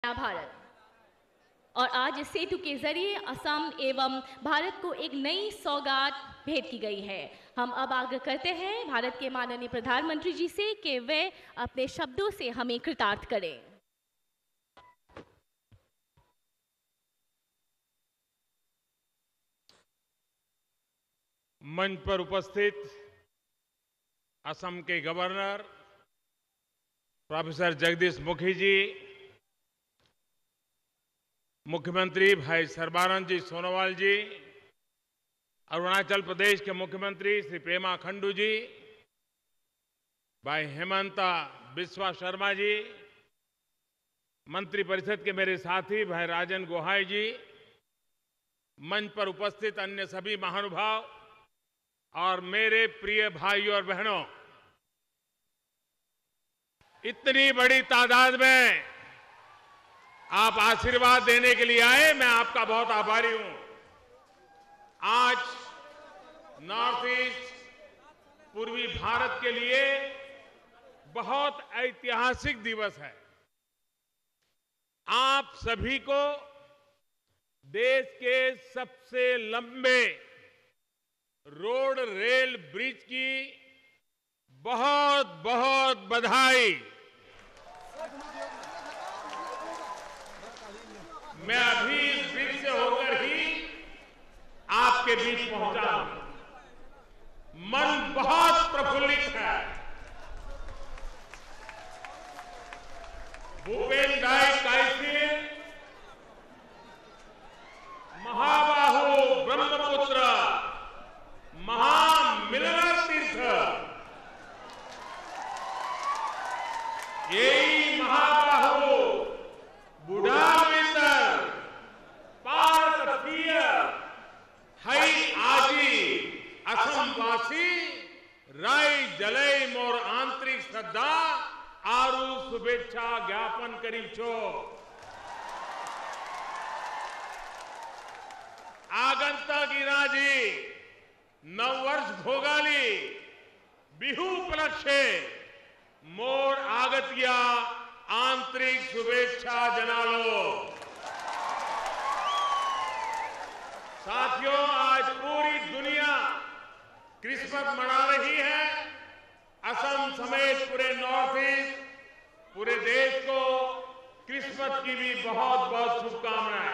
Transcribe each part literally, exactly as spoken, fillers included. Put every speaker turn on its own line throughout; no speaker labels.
नया भारत। और आज इस सेतु के जरिए असम एवं भारत को एक नई सौगात भेंट की गई है। हम अब आग्रह करते हैं भारत के माननीय प्रधानमंत्री जी से कि वे अपने शब्दों से हमें कृतार्थ करें।
मंच पर उपस्थित असम के गवर्नर प्रोफेसर जगदीश मुखी जी, मुख्यमंत्री भाई सर्बानंद जी सोनोवाल जी, अरुणाचल प्रदेश के मुख्यमंत्री श्री पेमा खंडू जी, भाई हेमंता बिस्वा शर्मा जी, मंत्रिपरिषद के मेरे साथी भाई राजन गोहाई जी, मंच पर उपस्थित अन्य सभी महानुभाव और मेरे प्रिय भाइयों और बहनों, इतनी बड़ी तादाद में आप आशीर्वाद देने के लिए आए, मैं आपका बहुत आभारी हूं। आज नॉर्थ ईस्ट पूर्वी भारत के लिए बहुत ऐतिहासिक दिवस है। आप सभी को देश के सबसे लंबे रोड रेल ब्रिज की बहुत बहुत बधाई। मैं अभी इस ब्रिज से होकर ही आपके बीच पहुंचा हूं। मन बहुत प्रफुल्लित है। भूपेन भाई कायसी, महाबाहु ब्रह्मपुत्र महामिलन तीर्थ, यही महाबाहु बुढ़ाविंदर पारतीय हई आजी असमवासी राय जलय मोर आंतरिक श्रद्धा आरु शुभेच्छा ज्ञापन करी छो। आगंतक इराजी नववर्ष भोगाली बिहू उपलक्षे मोर आगतिया आंतरिक शुभेच्छा जनालो। साथियों, आज पूरी दुनिया क्रिसमस मना रही है। असम समेत पूरे नॉर्थ ईस्ट, पूरे देश को क्रिसमस की भी बहुत बहुत शुभकामनाएं।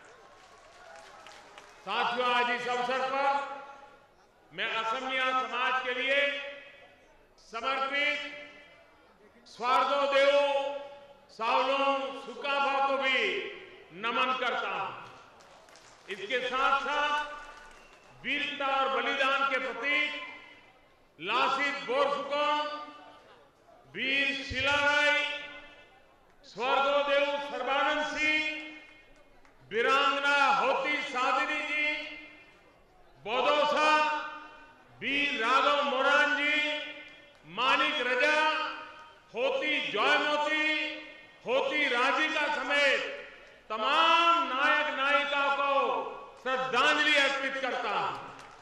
साथियों, आज इस अवसर पर मैं असमिया समाज के लिए समर्पित स्वार्गोदेव सावलों सुकाफा को भी नमन करता हूं। इसके साथ साथ वीरता और बलिदान के प्रतीक लासित बोरफुकन, वीर शिलाराय, स्वर्गोदेव सर्बानंद सिंह, वीरांगना होती साधिनी जी, बोदोसा, वीर राघव मोरान जी, मानिक रजा, होती जयमोती, होती राजिका समेत तमाम नायक नायिकाओं को श्रद्धांजलि अर्पित करता हूं।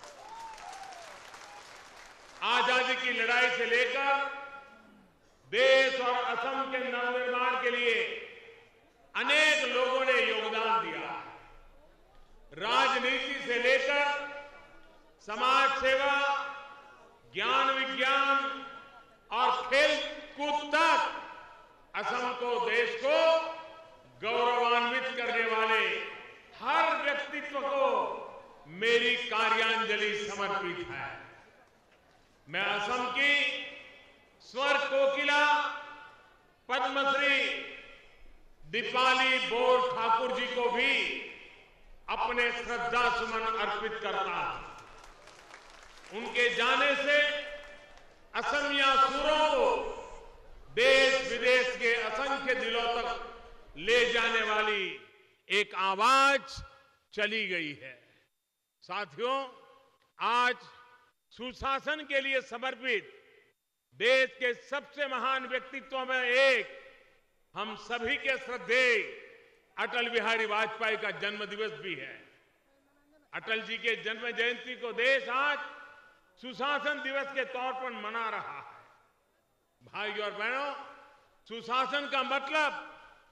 आजादी की लड़ाई से लेकर देश और असम के नवनिर्माण के लिए अनेक लोगों ने योगदान दिया। राजनीति से लेकर समाज सेवा, ज्ञान विज्ञान और खेल कूद तक असम को, देश को गौरवान्वित करने वाले हर व्यक्तित्व को मेरी कार्यांजलि समर्पित है। मैं असम की स्वर कोकिला पद्मश्री दीपाली बोर ठाकुर जी को भी अपने श्रद्धा सुमन अर्पित करता हूं। उनके जाने से असमिया सुरों को देश विदेश के असंख्य दिलों तक ले जाने वाली एक आवाज चली गई है। साथियों, आज सुशासन के लिए समर्पित देश के सबसे महान व्यक्तित्वों में एक हम सभी के श्रद्धेय अटल बिहारी वाजपेयी का जन्म दिवस भी है। अटल जी के जन्म जयंती को देश आज सुशासन दिवस के तौर पर मना रहा है। भाइयों और बहनों, सुशासन का मतलब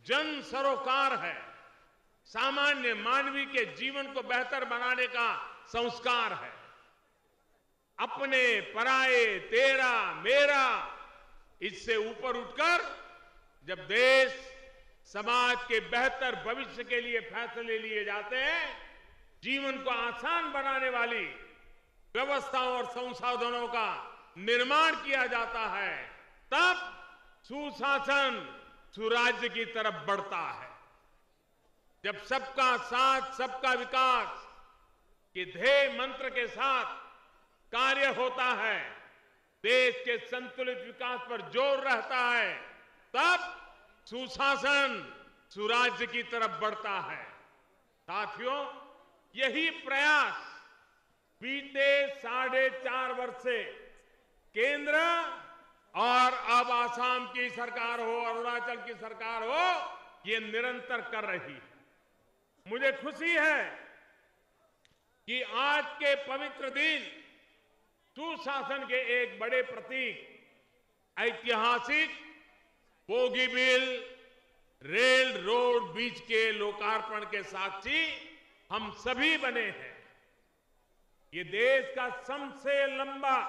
जन सरोकार है, सामान्य मानवी के जीवन को बेहतर बनाने का संस्कार है। अपने पराये, तेरा मेरा, इससे ऊपर उठकर जब देश समाज के बेहतर भविष्य के लिए फैसले लिए जाते हैं, जीवन को आसान बनाने वाली व्यवस्थाओं और संसाधनों का निर्माण किया जाता है, तब सुशासन सुराज्य की तरफ बढ़ता है। जब सबका साथ सबका विकास के ध्येय मंत्र के साथ कार्य होता है, देश के संतुलित विकास पर जोर रहता है, तब सुशासन सुराज्य की तरफ बढ़ता है। साथियों, यही प्रयास बीते साढ़े चार वर्ष से केंद्र और अब आसाम की सरकार हो, अरुणाचल की सरकार हो, ये निरंतर कर रही है। मुझे खुशी है कि आज के पवित्र दिन सुशासन के एक बड़े प्रतीक ऐतिहासिक बोगीबील रेल रोड ब्रिज के लोकार्पण के साक्षी हम सभी बने हैं। ये देश का सबसे लंबा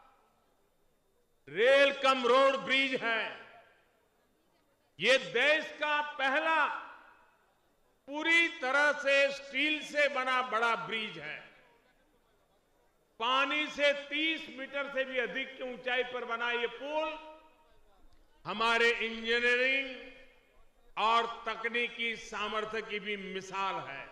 रेल कम रोड ब्रिज है। ये देश का पहला पूरी तरह से स्टील से बना बड़ा ब्रिज है। पानी से तीस मीटर से भी अधिक की ऊंचाई पर बना ये पुल हमारे इंजीनियरिंग और तकनीकी सामर्थ्य की भी मिसाल है।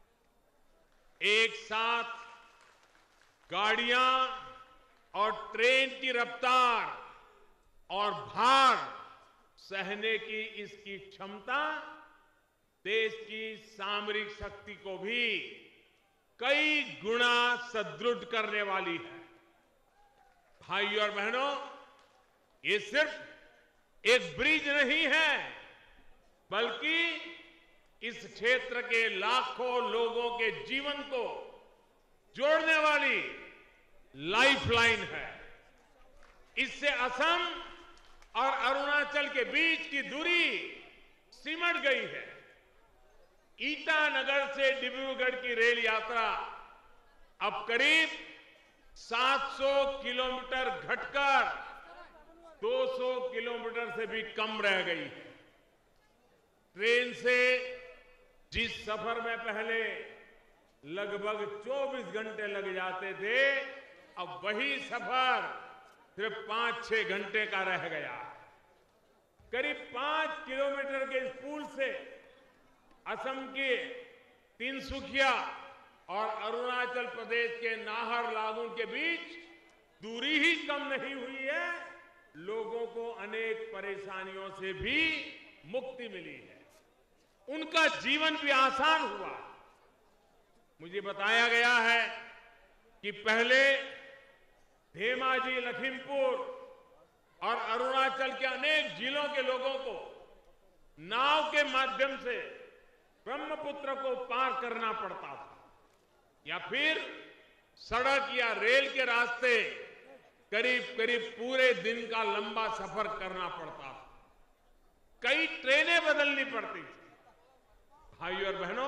एक साथ गाड़ियां और ट्रेन की रफ्तार और भार सहने की इसकी क्षमता देश की सामरिक शक्ति को भी कई गुना सुदृढ़ करने वाली है। भाइयों और बहनों, ये सिर्फ एक ब्रिज नहीं है, बल्कि इस क्षेत्र के लाखों लोगों के जीवन को जोड़ने वाली लाइफलाइन है। इससे असम और अरुणाचल के बीच की दूरी सिमट गई है। ईटानगर से डिब्रूगढ़ की रेल यात्रा अब करीब सात सौ किलोमीटर घटकर दो सौ किलोमीटर से भी कम रह गई है। ट्रेन से जिस सफर में पहले लगभग चौबीस घंटे लग जाते थे, अब वही सफर सिर्फ पांच छह घंटे का रह गया। करीब पांच किलोमीटर के इस पुल से असम के तिनसुकिया और अरुणाचल प्रदेश के नाहरलागुन के बीच दूरी ही कम नहीं हुई है, लोगों को अनेक परेशानियों से भी मुक्ति मिली है। उनका जीवन भी आसान हुआ। मुझे बताया गया है कि पहले धेमाजी, लखीमपुर और अरुणाचल के अनेक जिलों के लोगों को नाव के माध्यम से ब्रह्मपुत्र को पार करना पड़ता था, या फिर सड़क या रेल के रास्ते करीब करीब पूरे दिन का लंबा सफर करना पड़ता था। कई ट्रेनें बदलनी पड़ती थी। भाइयों और बहनों,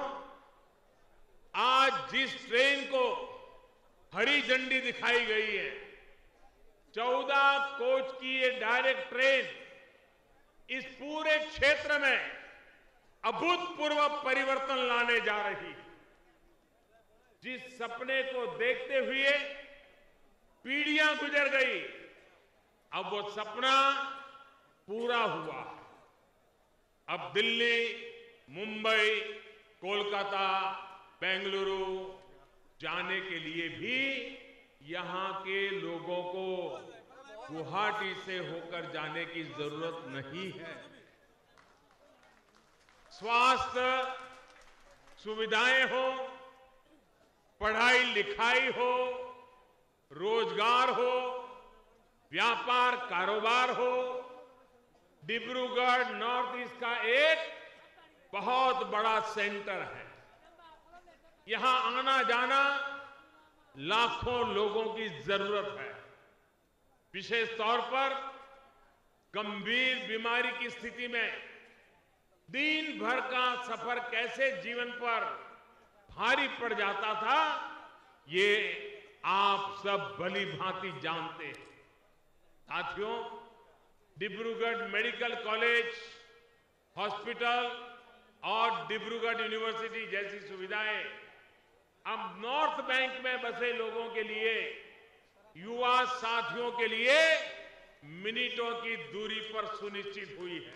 आज जिस ट्रेन को हरी झंडी दिखाई गई है, चौदह कोच की ये डायरेक्ट ट्रेन इस पूरे क्षेत्र में अभूतपूर्व परिवर्तन लाने जा रही है। जिस सपने को देखते हुए पीढ़ियां गुजर गई, अब वो सपना पूरा हुआ। अब दिल्ली, मुंबई, कोलकाता, बेंगलुरु जाने के लिए भी यहां के लोगों को गुवाहाटी से होकर जाने की जरूरत नहीं है। स्वास्थ्य सुविधाएं हो, पढ़ाई लिखाई हो, रोजगार हो, व्यापार कारोबार हो, डिब्रूगढ़ नॉर्थ ईस्ट का एक बहुत बड़ा सेंटर है। यहां आना जाना लाखों लोगों की जरूरत है। विशेष तौर पर गंभीर बीमारी की स्थिति में दिन भर का सफर कैसे जीवन पर भारी पड़ जाता था, ये आप सब भली भांति जानते हैं। साथियों, डिब्रूगढ़ मेडिकल कॉलेज, हॉस्पिटल और डिब्रूगढ़ यूनिवर्सिटी जैसी सुविधाएं अब नॉर्थ बैंक में बसे लोगों के लिए, युवा साथियों के लिए मिनटों की दूरी पर सुनिश्चित हुई है।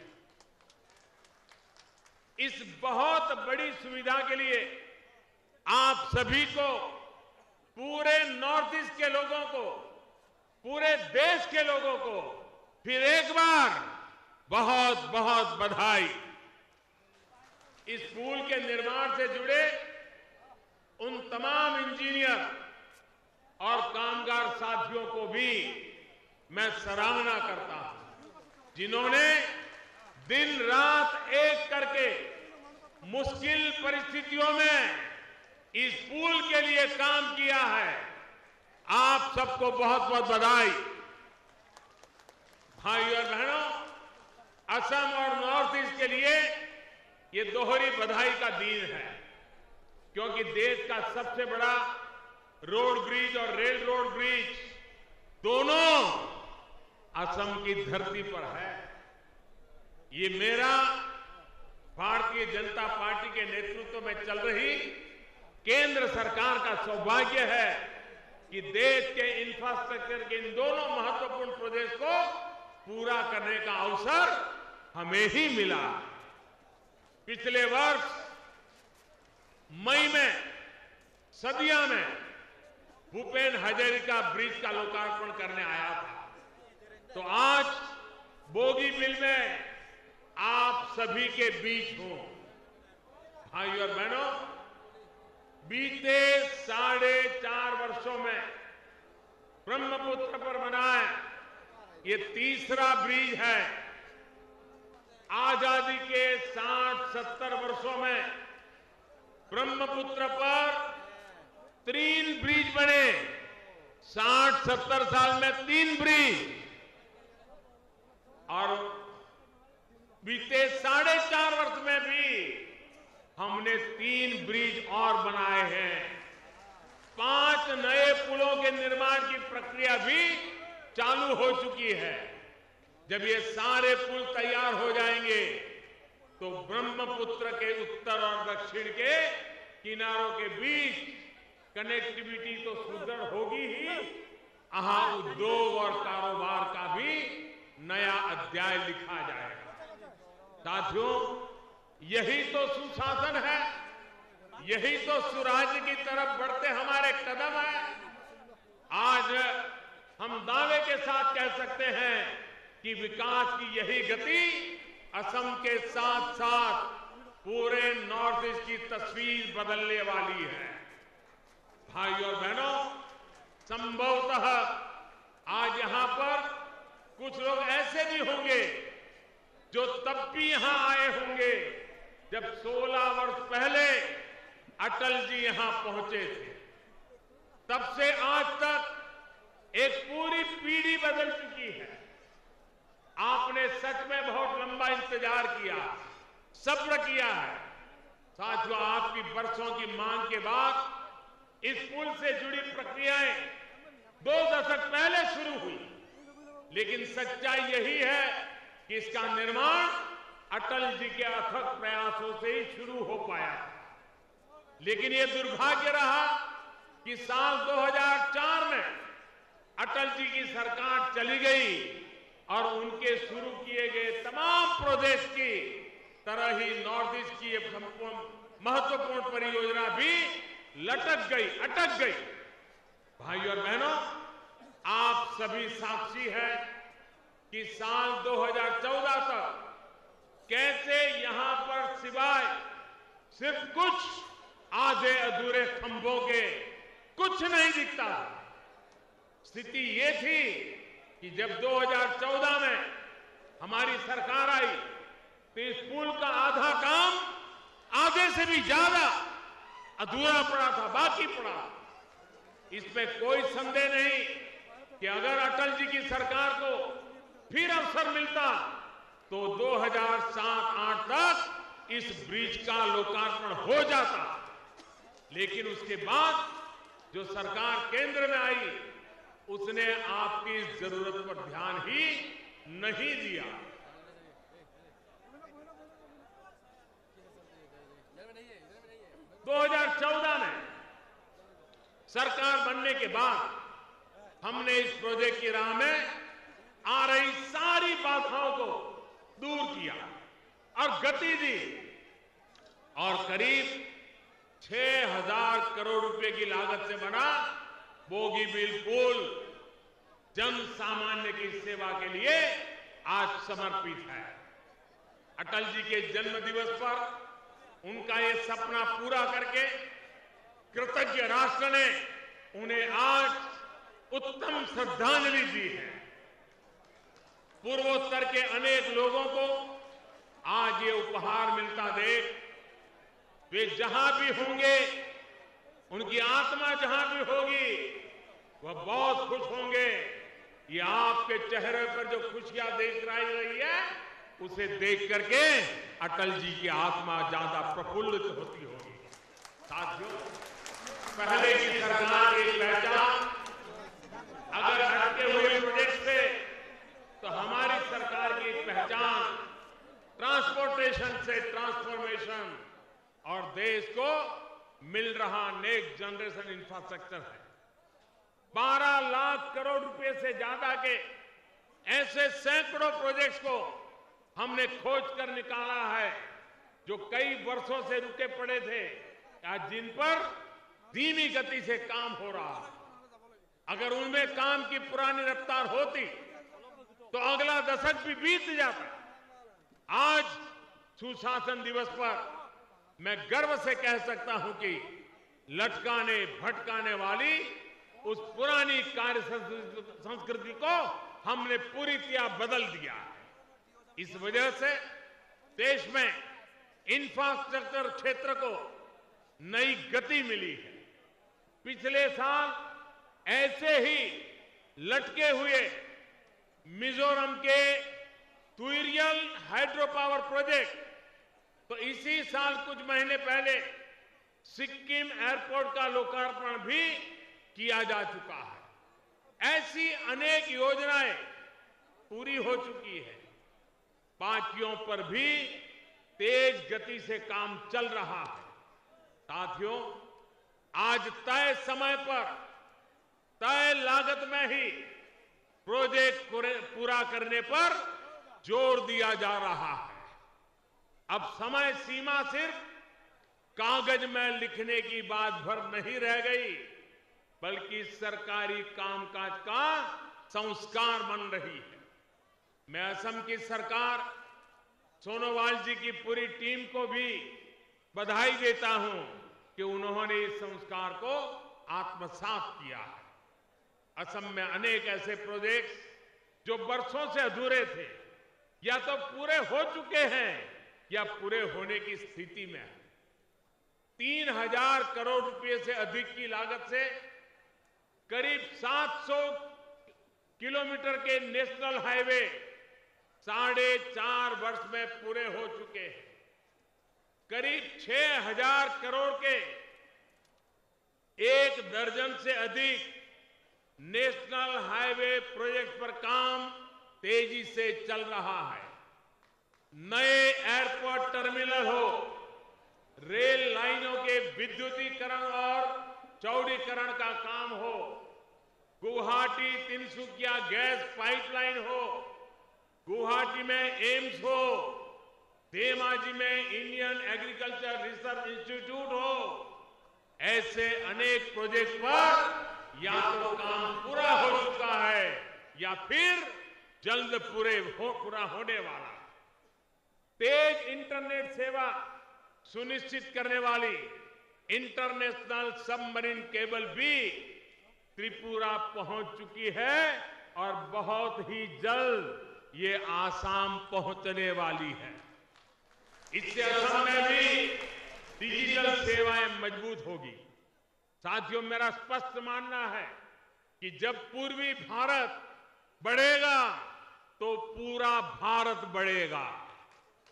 इस बहुत बड़ी सुविधा के लिए आप सभी को, पूरे नॉर्थ ईस्ट के लोगों को, पूरे देश के लोगों को फिर एक बार बहुत बहुत बधाई। इस पुल के निर्माण से जुड़े उन तमाम इंजीनियर और कामगार साथियों को भी मैं सराहना करता हूं, जिन्होंने दिन रात एक करके मुश्किल परिस्थितियों में इस पुल के लिए काम किया है। आप सबको बहुत बहुत बधाई। भाइयों और बहनों, असम और नॉर्थ ईस्ट के लिए ये दोहरी बधाई का दिन है, क्योंकि देश का सबसे बड़ा रोड ब्रिज और रेल रोड ब्रिज दोनों असम की धरती पर है। ये मेरा भारतीय जनता पार्टी के नेतृत्व में चल रही केंद्र सरकार का सौभाग्य है कि देश के इंफ्रास्ट्रक्चर के इन दोनों महत्वपूर्ण प्रोजेक्ट को पूरा करने का अवसर हमें ही मिला। पिछले वर्ष मई में सदिया में भूपेन हजारिका ब्रिज का लोकार्पण करने आया था, तो आज बोगीबिल में आप सभी के बीच हूं। भाइयों और बहनों, बीते साढ़े चार वर्षों में ब्रह्मपुत्र पर बनाया ये तीसरा ब्रिज है। आजादी के साठ सत्तर वर्षों में ब्रह्मपुत्र पर तीन ब्रिज बने, साठ सत्तर साल में तीन ब्रिज, और बीते साढ़े चार वर्ष में भी हमने तीन ब्रिज और बनाए हैं। पांच नए पुलों के निर्माण की प्रक्रिया भी चालू हो चुकी है। जब ये सारे पुल तैयार हो जाएंगे तो ब्रह्मपुत्र के उत्तर और दक्षिण के किनारों के बीच कनेक्टिविटी तो सुदृढ़ होगी ही, यहां उद्योग और कारोबार का भी नया अध्याय लिखा जाएगा। साथियों, यही तो सुशासन है, यही तो सुराज्य की तरफ बढ़ते हमारे कदम है। आज हम दावे के साथ कह सकते हैं कि विकास की यही गति असम के साथ साथ पूरे नॉर्थ ईस्ट की तस्वीर बदलने वाली है। भाइयों और बहनों, संभवतः आज यहां पर कुछ लोग ऐसे भी होंगे जो तब भी यहां आए होंगे जब सोलह वर्ष पहले अटल जी यहां पहुंचे थे। तब से आज तक एक पूरी पीढ़ी बदल चुकी है। आपने सच में बहुत लंबा इंतजार किया, सब्र किया है। साथियों, आपकी बरसों की मांग के बाद इस पुल से जुड़ी प्रक्रियाएं दो दशक पहले शुरू हुई, लेकिन सच्चाई यही है कि इसका निर्माण अटल जी के अथक प्रयासों से ही शुरू हो पाया। लेकिन यह दुर्भाग्य रहा कि साल दो हज़ार चार में अटल जी की सरकार चली गई और उनके शुरू किए गए तमाम प्रोजेक्ट की तरह ही नॉर्थ ईस्ट की ये महत्वपूर्ण परियोजना भी लटक गई, अटक गई। भाइयों और बहनों, आप सभी साक्षी हैं कि साल दो हज़ार चौदह तक कैसे यहां पर सिवाय सिर्फ कुछ आधे अधूरे खंभों के कुछ नहीं दिखता। स्थिति ये थी कि जब दो हज़ार चौदह में हमारी सरकार आई तो इस पुल का आधा काम आधे से भी ज्यादा अधूरा पड़ा था, बाकी पड़ा। इसमें कोई संदेह नहीं कि अगर अटल जी की सरकार को फिर अवसर मिलता तो दो हज़ार सात आठ तक इस ब्रिज का लोकार्पण हो जाता, लेकिन उसके बाद जो सरकार केंद्र में आई उसने आपकी जरूरत पर ध्यान ही नहीं दिया। दो हज़ार चौदह में सरकार बनने के बाद हमने इस प्रोजेक्ट की राह में आ रही सारी बाधाओं को दूर किया और गति दी और करीब छह हजार करोड़ रुपए की लागत से बना बोगीबील पुल जन सामान्य की सेवा के लिए आज समर्पित है। अटल जी के जन्म दिवस पर उनका ये सपना पूरा करके कृतज्ञ राष्ट्र ने उन्हें आज उत्तम श्रद्धांजलि दी है। पूर्वोत्तर के अनेक लोगों को आज ये उपहार मिलता देख वे जहां भी होंगे, उनकी आत्मा जहां भी होगी, वह बहुत खुश होंगे। ये आपके चेहरे पर जो खुशियां देख रही है उसे देख करके अटल जी की आत्मा ज्यादा प्रफुल्लित होती होगी। साथियों, पहले की सरकार की पहचान अगर अटके हुए प्रोजेक्ट से, तो हमारी सरकार की पहचान ट्रांसपोर्टेशन से ट्रांसफॉर्मेशन और देश को मिल रहा नेक्स्ट जनरेशन इंफ्रास्ट्रक्चर है। बारह लाख करोड़ रुपए से ज्यादा के ऐसे सैकड़ों प्रोजेक्ट्स को हमने खोज कर निकाला है जो कई वर्षों से रुके पड़े थे, आज जिन पर धीमी गति से काम हो रहा है। अगर उनमें काम की पुरानी रफ्तार होती तो अगला दशक भी बीत जाता। आज सुशासन दिवस पर मैं गर्व से कह सकता हूं कि लटकाने भटकाने वाली उस पुरानी कार्य संस्कृति को हमने पूरी तरह बदल दिया है। इस वजह से देश में इंफ्रास्ट्रक्चर क्षेत्र को नई गति मिली है। पिछले साल ऐसे ही लटके हुए मिजोरम के तुइरियल हाइड्रो पावर प्रोजेक्ट, तो इसी साल कुछ महीने पहले सिक्किम एयरपोर्ट का लोकार्पण भी किया जा चुका है। ऐसी अनेक योजनाएं पूरी हो चुकी है, बाकियों पर भी तेज गति से काम चल रहा है। साथियों, आज तय समय पर तय लागत में ही प्रोजेक्ट पूरा करने पर जोर दिया जा रहा है। अब समय सीमा सिर्फ कागज में लिखने की बात भर नहीं रह गई, बल्कि सरकारी कामकाज का संस्कार बन रही है। मैं असम की सरकार, सोनोवाल जी की पूरी टीम को भी बधाई देता हूं कि उन्होंने इस संस्कार को आत्मसात किया है। असम में अनेक ऐसे प्रोजेक्ट्स जो वर्षों से अधूरे थे, या तो पूरे हो चुके हैं या पूरे होने की स्थिति में है। तीन हजार करोड़ रुपए से अधिक की लागत से करीब सात सौ किलोमीटर के नेशनल हाईवे साढ़े चार वर्ष में पूरे हो चुके हैं। करीब छह हजार करोड़ के एक दर्जन से अधिक नेशनल हाईवे प्रोजेक्ट पर काम तेजी से चल रहा है। नए एयरपोर्ट टर्मिनल हो, रेल लाइनों के विद्युतीकरण और चौड़ीकरण का काम हो, गुवाहाटी तिनसुकिया गैस पाइपलाइन हो, गुवाहाटी में एम्स हो, धेमाजी में इंडियन एग्रीकल्चर रिसर्च इंस्टीट्यूट हो, ऐसे अनेक प्रोजेक्ट पर या तो काम पूरा हो चुका है या फिर जल्द पूरे हो पूरा होने वाला। तेज इंटरनेट सेवा सुनिश्चित करने वाली इंटरनेशनल सबमरीन केबल भी त्रिपुरा पहुंच चुकी है और बहुत ही जल्द ये आसाम पहुंचने वाली है। इससे असम में भी डिजिटल सेवाएं मजबूत होगी। साथियों, मेरा स्पष्ट मानना है कि जब पूर्वी भारत बढ़ेगा तो पूरा भारत बढ़ेगा।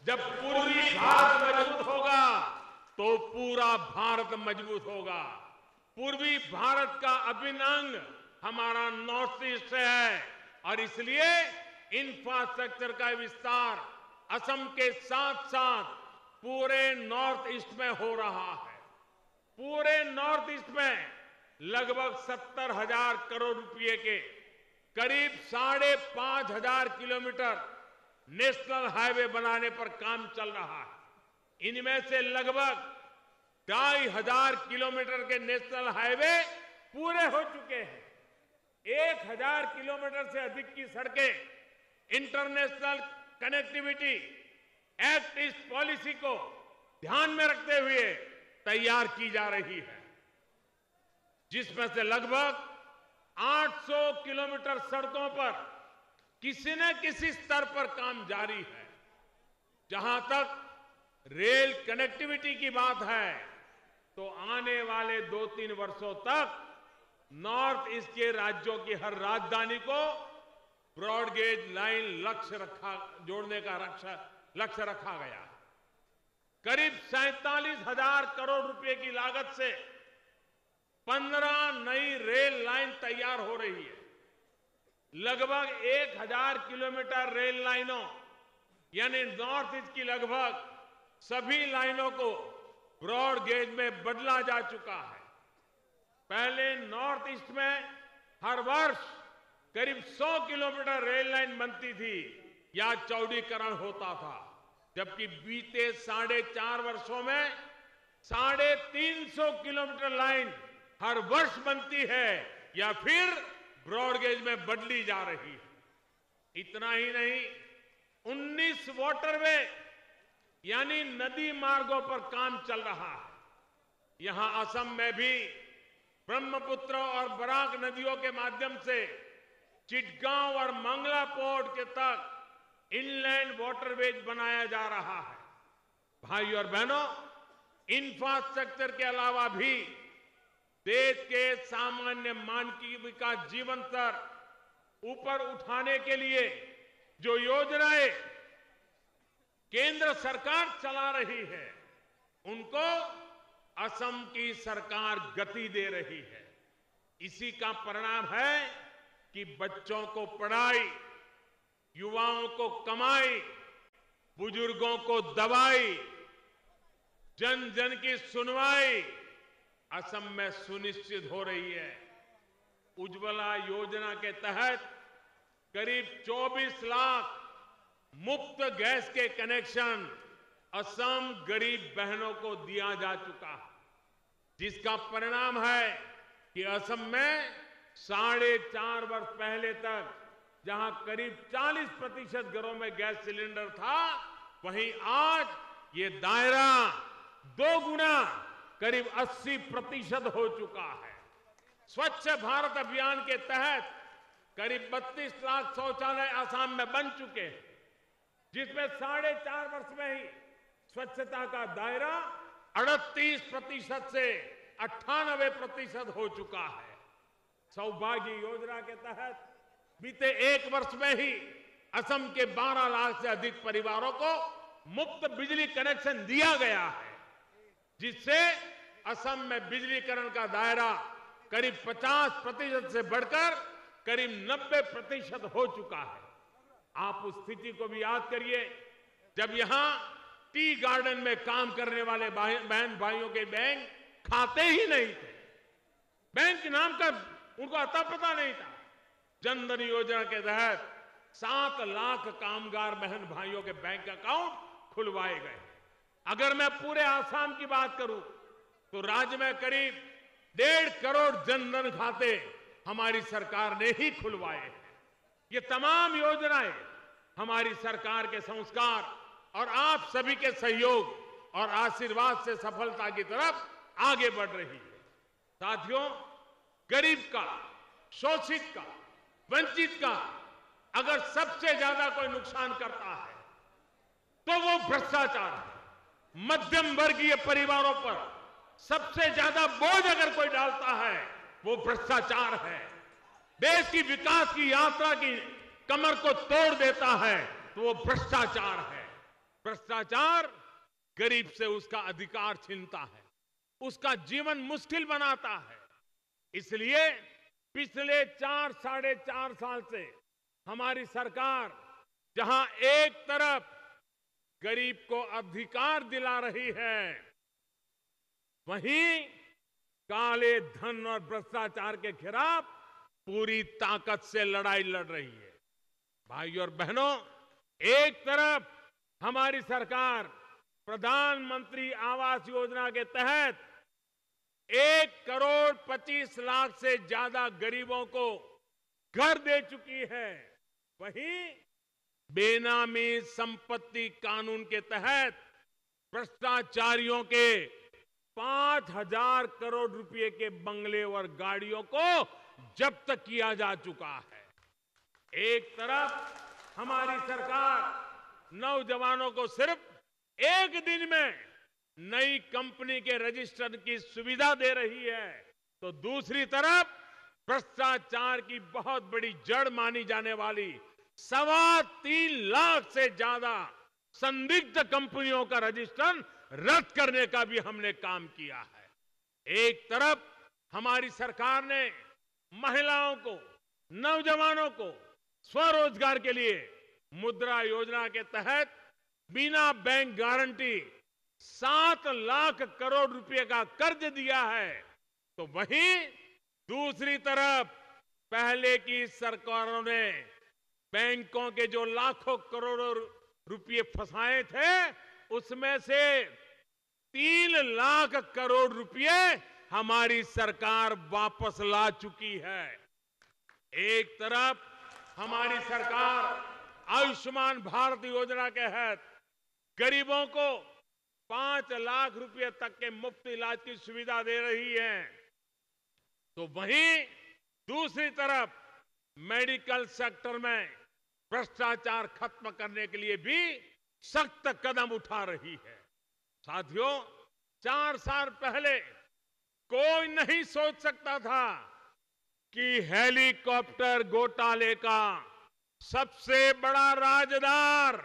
जब पूर्वी भारत मजबूत होगा तो पूरा भारत मजबूत होगा। पूर्वी भारत का अभिन्न अंग हमारा नॉर्थ ईस्ट है और इसलिए इंफ्रास्ट्रक्चर का विस्तार असम के साथ साथ पूरे नॉर्थ ईस्ट में हो रहा है। पूरे नॉर्थ ईस्ट में लगभग सत्तर हजार करोड़ रुपए के करीब साढ़े पांच हजार किलोमीटर नेशनल हाईवे बनाने पर काम चल रहा है। इनमें से लगभग ढाई हजार किलोमीटर के नेशनल हाईवे पूरे हो चुके हैं। एक हजार किलोमीटर से अधिक की सड़कें international connectivity act east policy को ध्यान में रखते हुए तैयार की जा रही है, जिसमें से लगभग आठ सौ किलोमीटर सड़कों पर किसी न किसी स्तर पर काम जारी है। जहां तक रेल कनेक्टिविटी की बात है तो आने वाले दो तीन वर्षों तक नॉर्थ ईस्ट के राज्यों की हर राजधानी को ब्रॉडगेज लाइन लक्ष्य रखा जोड़ने का लक्ष्य रखा गया। करीब सैंतालीस हजार करोड़ रुपए की लागत से पंद्रह नई रेल लाइन तैयार हो रही है। लगभग एक हजार किलोमीटर रेल लाइनों यानी नॉर्थ ईस्ट की लगभग सभी लाइनों को ब्रॉड गेज में बदला जा चुका है। पहले नॉर्थ ईस्ट में हर वर्ष करीब सौ किलोमीटर रेल लाइन बनती थी या चौड़ीकरण होता था, जबकि बीते साढ़े चार वर्षों में साढ़े तीन सौ किलोमीटर लाइन हर वर्ष बनती है या फिर ब्रॉडगेज में बदली जा रही है। इतना ही नहीं, उन्नीस वाटरवे यानी नदी मार्गों पर काम चल रहा है। यहां असम में भी ब्रह्मपुत्र और बराक नदियों के माध्यम से चिटगांव और मंगला पोर्ट के तक इनलैंड वाटरवेज बनाया जा रहा है। भाई और बहनों, इंफ्रास्ट्रक्चर के अलावा भी देश के सामान्य मानव का जीवन स्तर ऊपर उठाने के लिए जो योजनाएं केंद्र सरकार चला रही है, उनको असम की सरकार गति दे रही है। इसी का परिणाम है कि बच्चों को पढ़ाई, युवाओं को कमाई, बुजुर्गों को दवाई, जन जन की सुनवाई असम में सुनिश्चित हो रही है। उज्ज्वला योजना के तहत करीब चौबीस लाख मुफ्त गैस के कनेक्शन असम गरीब बहनों को दिया जा चुका है, जिसका परिणाम है कि असम में साढ़े चार वर्ष पहले तक जहां करीब चालीस प्रतिशत घरों में गैस सिलेंडर था, वहीं आज ये दायरा दो गुना करीब अस्सी प्रतिशत हो चुका है। स्वच्छ भारत अभियान के तहत करीब बत्तीस लाख शौचालय असम में बन चुके हैं, जिसमें साढ़े चार वर्ष में ही स्वच्छता का दायरा अड़तीस प्रतिशत से अट्ठानवे प्रतिशत हो चुका है। सौभाग्य योजना के तहत बीते एक वर्ष में ही असम के बारह लाख से अधिक परिवारों को मुफ्त बिजली कनेक्शन दिया गया है, जिससे असम में बिजलीकरण का दायरा करीब पचास प्रतिशत से बढ़कर करीब नब्बे प्रतिशत हो चुका है। आप उस स्थिति को भी याद करिए जब यहां टी गार्डन में काम करने वाले बहन भाइयों के बैंक खाते ही नहीं थे, बैंक नाम का उनको अता पता नहीं था। जन धन योजना के तहत सात लाख कामगार बहन भाइयों के बैंक अकाउंट खुलवाए गए। अगर मैं पूरे आसाम की बात करूं तो राज्य में करीब डेढ़ करोड़ जन धन खाते हमारी सरकार ने ही खुलवाए हैं। ये तमाम योजनाएं हमारी सरकार के संस्कार और आप सभी के सहयोग और आशीर्वाद से सफलता की तरफ आगे बढ़ रही है। साथियों, गरीब का, शोषित का, वंचित का अगर सबसे ज्यादा कोई नुकसान करता है तो वो भ्रष्टाचार है। मध्यम वर्गीय परिवारों पर सबसे ज्यादा बोझ अगर कोई डालता है वो भ्रष्टाचार है। देश की विकास की यात्रा की कमर को तोड़ देता है तो वो भ्रष्टाचार है। भ्रष्टाचार गरीब से उसका अधिकार छीनता है, उसका जीवन मुश्किल बनाता है। इसलिए पिछले चार साढ़े चार साल से हमारी सरकार जहां एक तरफ गरीब को अधिकार दिला रही है, वहीं काले धन और भ्रष्टाचार के खिलाफ पूरी ताकत से लड़ाई लड़ रही है। भाइयों और बहनों, एक तरफ हमारी सरकार प्रधानमंत्री आवास योजना के तहत एक करोड़ पच्चीस लाख से ज्यादा गरीबों को घर दे चुकी है, वहीं बेनामी संपत्ति कानून के तहत भ्रष्टाचारियों के पांच हजार करोड़ रुपए के बंगले और गाड़ियों को जब्त किया जा चुका है। एक तरफ हमारी सरकार नौजवानों को सिर्फ एक दिन में नई कंपनी के रजिस्टर की सुविधा दे रही है, तो दूसरी तरफ भ्रष्टाचार की बहुत बड़ी जड़ मानी जाने वाली सवा तीन लाख से ज्यादा संदिग्ध कंपनियों का रजिस्टर रद्द करने का भी हमने काम किया है। एक तरफ हमारी सरकार ने महिलाओं को, नौजवानों को स्वरोजगार के लिए मुद्रा योजना के तहत बिना बैंक गारंटी सात लाख करोड़ रुपए का कर्ज दिया है, तो वहीं दूसरी तरफ पहले की सरकारों ने बैंकों के जो लाखों करोड़ों रुपए फंसाए थे, उसमें से तीन लाख करोड़ रुपए हमारी सरकार वापस ला चुकी है। एक तरफ हमारी सरकार आयुष्मान भारत योजना के तहत गरीबों को पांच लाख रुपए तक के मुफ्त इलाज की सुविधा दे रही है, तो वहीं दूसरी तरफ मेडिकल सेक्टर में भ्रष्टाचार खत्म करने के लिए भी सख्त कदम उठा रही है। साथियों, चार साल पहले कोई नहीं सोच सकता था कि हेलीकॉप्टर घोटाले का सबसे बड़ा राजदार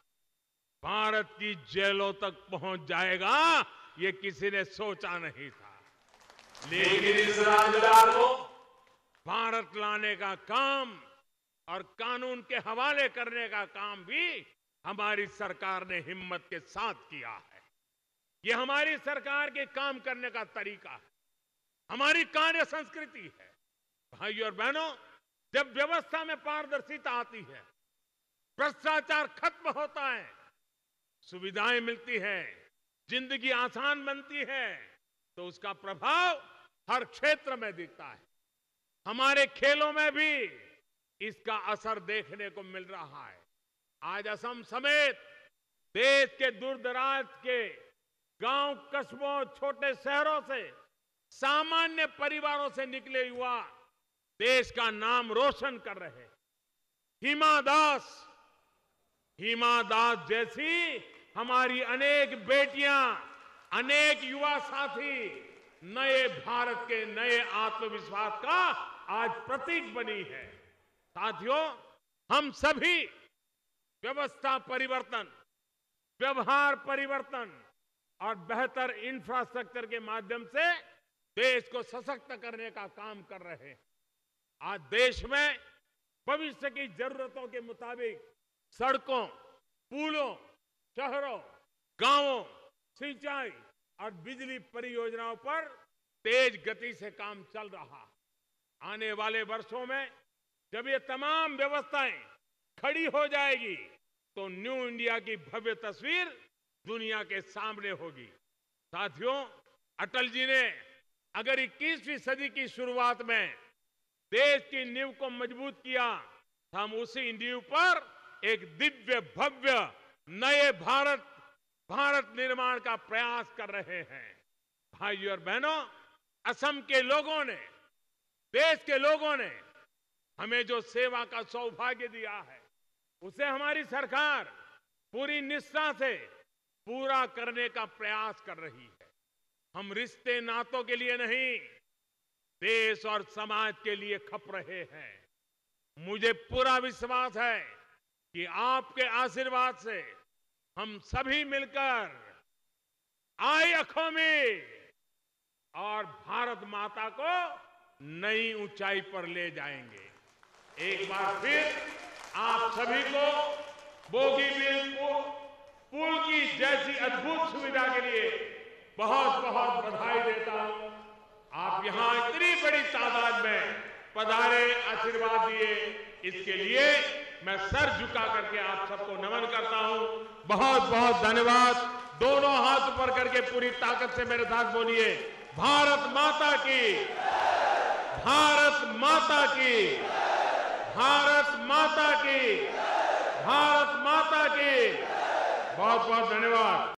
भारत की जेलों तक पहुंच जाएगा, ये किसी ने सोचा नहीं था। लेकिन इस राजदार को भारत लाने का काम और कानून के हवाले करने का काम भी हमारी सरकार ने हिम्मत के साथ किया है। ये हमारी सरकार के काम करने का तरीका है, हमारी कार्य संस्कृति है। भाइयों और बहनों, जब व्यवस्था में पारदर्शिता आती है, भ्रष्टाचार खत्म होता है, सुविधाएं मिलती है, जिंदगी आसान बनती है, तो उसका प्रभाव हर क्षेत्र में दिखता है। हमारे खेलों में भी इसका असर देखने को मिल रहा है। आज असम समेत देश के दूर दराज के गांव, कस्बों, छोटे शहरों से सामान्य परिवारों से निकले युवा देश का नाम रोशन कर रहे हैं। हिमा दास, हिमा दास जैसी हमारी अनेक बेटियां, अनेक युवा साथी नए भारत के नए आत्मविश्वास का आज प्रतीक बनी है। साथियों, हम सभी व्यवस्था परिवर्तन, व्यवहार परिवर्तन और बेहतर इंफ्रास्ट्रक्चर के माध्यम से देश को सशक्त करने का काम कर रहे हैं। आज देश में भविष्य की जरूरतों के मुताबिक सड़कों, पुलों, शहरों, गांवों, सिंचाई और बिजली परियोजनाओं पर तेज गति से काम चल रहा। आने वाले वर्षों में जब ये तमाम व्यवस्थाएं खड़ी हो जाएगी, तो न्यू इंडिया की भव्य तस्वीर दुनिया के सामने होगी। साथियों, अटल जी ने अगर इक्कीसवीं सदी की शुरुआत में देश की नींव को मजबूत किया, तो हम उसी नींव पर एक दिव्य भव्य नए भारत भारत निर्माण का प्रयास कर रहे हैं। भाइयों और बहनों, असम के लोगों ने, देश के लोगों ने हमें जो सेवा का सौभाग्य दिया है, उसे हमारी सरकार पूरी निष्ठा से पूरा करने का प्रयास कर रही है। हम रिश्ते नातों के लिए नहीं, देश और समाज के लिए खप रहे हैं। मुझे पूरा विश्वास है कि आपके आशीर्वाद से हम सभी मिलकर आई आंखों में और भारत माता को नई ऊंचाई पर ले जाएंगे। एक बार फिर आप सभी को बोगीबील पुल की जैसी अद्भुत सुविधा के लिए बहुत बहुत बधाई देता हूं। आप यहां इतनी बड़ी तादाद में पधारे, आशीर्वाद दिए, इसके लिए मैं सर झुका करके आप सबको नमन करता हूं। बहुत बहुत धन्यवाद। दोनों हाथ ऊपर करके पूरी ताकत से मेरे साथ बोलिए, भारत माता की, भारत माता की, भारत माता की, भारत माता की। बहुत बहुत धन्यवाद।